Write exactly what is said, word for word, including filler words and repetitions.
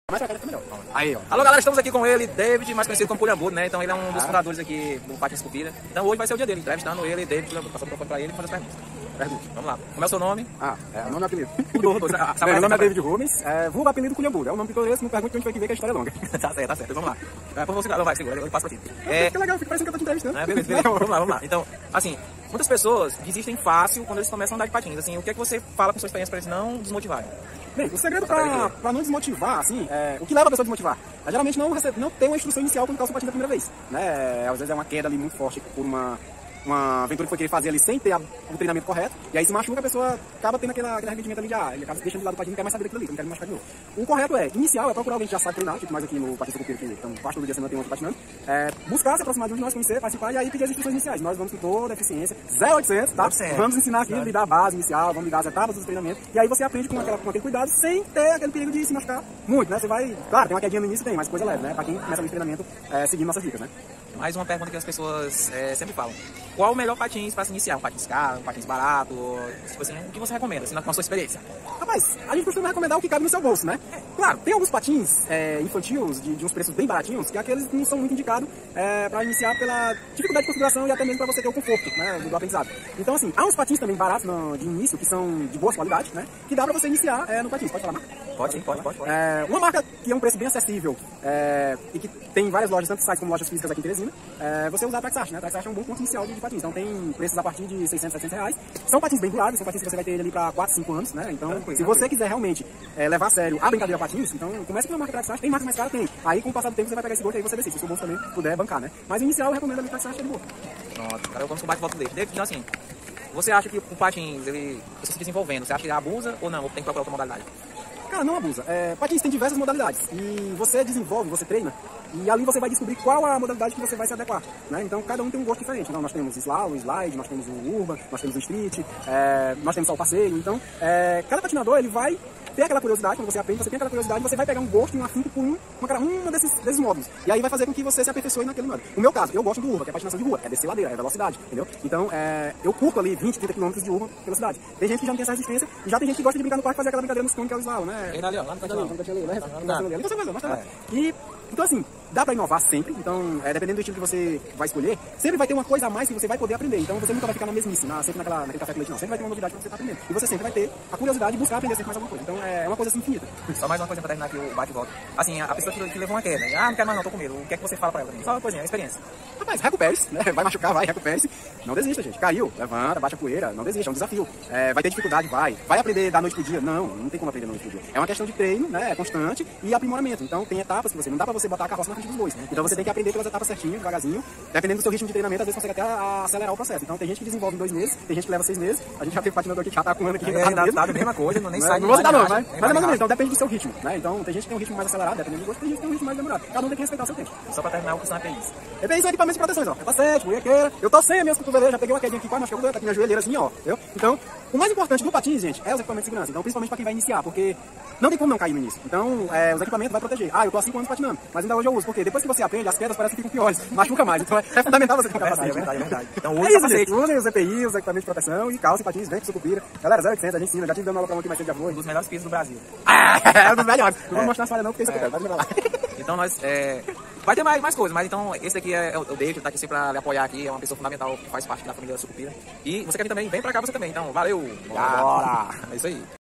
Mais pra cá, melhor. Aí, ó. Alô, galera, estamos aqui com ele, David, mais conhecido como Pulhambudo, né? Então ele é um dos fundadores aqui do Patins Sucupira. Então hoje vai ser o dia dele, entrevistando ele, David, Pulhambudo, passando o microfone pra ele e fazendo as perguntas. Pergunta. Vamos lá. Como é o seu nome? Ah, é, o nome é apelido. Bem, meu nome é David Rubens, é, vulgo apelido Pulhambudo. É um nome pitoresco, não pergunte onde foi que veio, que a história é longa. Tá certo, tá certo. Vamos lá. É, por você, não, vai, segura, eu passo pra ti. É, fica legal, fica parecendo que eu tô te entrevistando. É, beleza, beleza. Vamos lá, vamos lá. Então, assim, muitas pessoas desistem fácil quando eles começam a andar de patins. Assim, o que é que você fala com sua experiência pra eles não desmotivarem? Bem, o segredo pra, pra não desmotivar, assim, é, o que leva a pessoa a desmotivar? É, geralmente não, recebe, não tem uma instrução inicial quando calça o patins da primeira vez, né? É, às vezes é uma queda ali muito forte por uma, uma aventura que foi querer fazer ali sem ter a, o treinamento correto, e aí se machuca, a pessoa acaba tendo aquele, aquele arrependimento ali de, ah, ele acaba deixando de lado o patins, não quer mais saber daquilo ali, não quer me machucar de novo. O correto é, inicial é procurar alguém que já sabe treinar, tipo nós aqui no Patins Sucupira, que então, quase todo dia semana tem um outro patinando, é, buscar se aproximar de um de nós, conhecer, participar, e aí pedir as instruções iniciais. Nós vamos com toda a eficiência, zero oitocentos, tá? Certo. Vamos ensinar aqui, lhe dar a base inicial, vamos lhe dar as etapas do treinamento, e aí você aprende com, aquela, com aquele cuidado, sem ter aquele perigo de se machucar muito, né? Você vai, claro, tem uma quedinha no início, tem, mas coisa leve, né? Pra quem começa no treinamento, é, seguindo nossas dicas, né? Mais uma pergunta que as pessoas é, sempre falam. Qual o melhor patins para se iniciar? Um patins caro, um patins barato? Tipo assim, o que você recomenda, assim, com a sua experiência? Rapaz, a gente costuma recomendar o que cabe no seu bolso, né? Claro, tem alguns patins é, infantis de, de uns preços bem baratinhos, que aqueles não são muito indicados é, para iniciar pela dificuldade de configuração e até mesmo para você ter o conforto, né, do, do aprendizado. Então, assim, há uns patins também baratos no, de início, que são de boa qualidade, né? Que dá para você iniciar é, no patins. Pode falar, Marca? Pode sim, pode, pode. pode. É, uma marca que é um preço bem acessível é, e que tem várias lojas, tanto sites como lojas físicas aqui em Teresina, é, você usar a Traxart, né? A Traxart é um bom ponto inicial de, de patins. Então tem preços a partir de seiscentos, setecentos reais. São patins bem duráveis, são patins que você vai ter ali para quatro, cinco anos, né? Então, tranquilo, se tranquilo. você quiser realmente é, levar a sério a brincadeira patins, então comece com uma marca Traxart. Tem marca mais cara? Tem. Aí com o passar do tempo você vai pegar esse gosto e aí você decide, se o seu bolso também puder bancar, né? Mas o inicial eu recomendo a Traxart, é de boa. Pronto, cara, vamos com o bate-volta dele. David, então assim, você acha que o patins, ele, você se desenvolvendo, você acha que ele abusa ou não? Ou tem que procurar outra modalidade? Cara, não abusa. É, patins tem diversas modalidades e você desenvolve, você treina e ali você vai descobrir qual a modalidade que você vai se adequar, né? Então cada um tem um gosto diferente. Então nós temos slalom, slide, nós temos o urban, nós temos o street, é, nós temos só o passeio. Então é, cada patinador ele vai ter aquela curiosidade, quando você aprende, você tem aquela curiosidade, você vai pegar um gosto e um afinco por um, uma, uma desses, desses módulos. E aí vai fazer com que você se aperfeiçoe naquele módulo. No meu caso, eu gosto do urban, que é patinação de rua, é descer ladeira, é velocidade, entendeu? Então é, eu curto ali vinte, trinta quilômetros de urban pela cidade. Tem gente que já não tem essa resistência e já tem gente que gosta de brincar no parque, fazer aquela brincadeira nos cones, que é o slalom, né? Ele ali, ó, lá no cantinho. Então você vai, vai, vai. E então assim, dá pra inovar sempre, então é, dependendo do estilo que você vai escolher, sempre vai ter uma coisa a mais que você vai poder aprender, então você nunca vai ficar na mesmice, na, sempre naquela, naquele café com leite não, sempre vai ter uma novidade que você tá aprendendo, e você sempre vai ter a curiosidade de buscar aprender sempre mais alguma coisa, então é, é uma coisa assim infinita. Só mais uma coisa pra terminar aqui o bate e volta. Assim, a pessoa que, que levou uma queda, ah, não quero mais não, tô com medo, o que é que você fala pra ela? Só uma coisinha, uma experiência. Rapaz, recupere-se, né? Vai machucar, vai, recupere-se. Não desista, gente. Caiu, levanta, baixa a poeira, não desista, é um desafio. É, vai ter dificuldade, vai. Vai aprender da noite pro dia? Não, não tem como aprender da noite pro dia. É uma questão de treino, né? Constante e aprimoramento. Então tem etapas que você, não dá pra você botar a carroça na frente dos bois. Então você tem que aprender pelas etapas certinho, devagarzinho. Dependendo do seu ritmo de treinamento, às vezes consegue até acelerar o processo. Então tem gente que desenvolve em dois meses, tem gente que leva seis meses. A gente já teve patinador aqui que já tá com um ano aqui. É, tá dado, dado a mesma coisa, não nem sai. Não vou citar não, mas, mas é mais ou menos. Então depende do seu ritmo, né? Então tem gente que tem um ritmo mais acelerado, dependendo do gosto, tem gente que tem um ritmo mais demorado. Cada um tem que respeitar o seu tempo. Só pra terminar, o que são A P Is? E bem, são equipamentos de proteções, ó. Capacete, boiequeira. Eu tô sem as minhas cotoveleiras, já peguei uma quedinha aqui, quase machucou, tá aqui na joelheira assim, ó. Entendeu? Então, o mais importante do patins, gente, é os equipamentos de segurança. Então, principalmente pra quem vai iniciar, porque não tem como não cair no início. Então, é, os equipamentos vai proteger. Ah, eu tô há cinco anos patinando, mas ainda hoje eu uso. Porque depois que você aprende, as quedas parecem que ficam piores, machuca mais. Então, é fundamental você ter capacete. É verdade, é verdade. Então, é isso, gente. Usem os E P I, os equipamentos de proteção e calça e patins, vem pro Sucupira. Galera, zero oitocentos, a gente ensina. Já tive dando aula pra um aqui mais cedo já foi. Um dos melhores pisos do Brasil. Ah, é um dos melhores. Não vou mostrar as falhas não, porque isso aqui vai me lá. Então nós, é, vai ter mais, mais coisas, mas então esse aqui é o David, que tá aqui sempre pra lhe apoiar aqui, é uma pessoa fundamental que faz parte da família Sucupira. E você quer vir também, vem pra cá você também, então valeu! Bora! É isso aí.